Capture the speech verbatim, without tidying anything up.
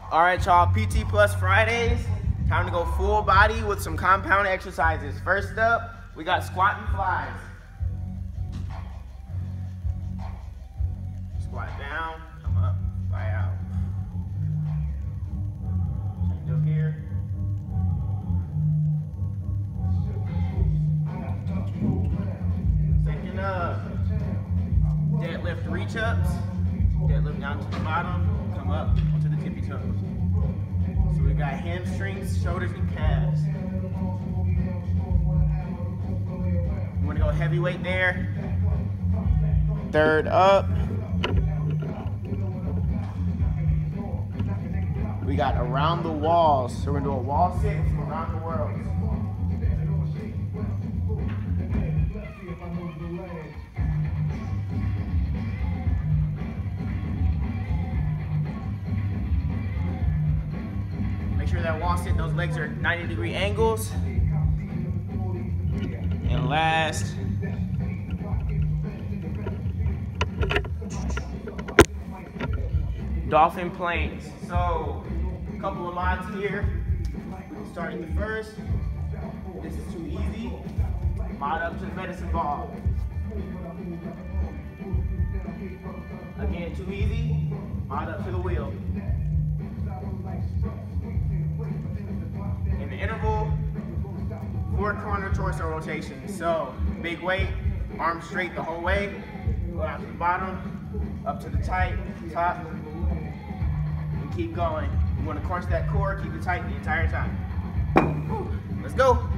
All right, y'all, P T Plus Fridays. Time to go full body with some compound exercises. First up, we got squat and flies. Squat down, come up, fly out. Change up here. Second up, deadlift reach ups. Deadlift down to the bottom, come up onto the tippy toes. So we got hamstrings, shoulders, and calves. You want to go heavyweight there. Third up, we got around the walls. So we're gonna do a wall sit from around the world. Make sure that wall sit, those legs are ninety degree angles. And last, dolphin planes. So, a couple of mods here. We can start the first. This is too easy. Mod up to the medicine ball. Again, too easy. Mod up to the wheel. In the interval, four corner torso rotation. So, big weight, arms straight the whole way. Go out to the bottom, up to the tight, top, and keep going. You want to crunch that core, keep it tight the entire time. Let's go.